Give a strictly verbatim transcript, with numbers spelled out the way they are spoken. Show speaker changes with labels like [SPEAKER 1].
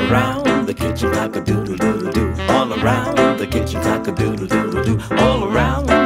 [SPEAKER 1] around the kitchen cock-a-doodle-doodle-doo. All around the kitchen cock-a-doodle-doodle-doo. All around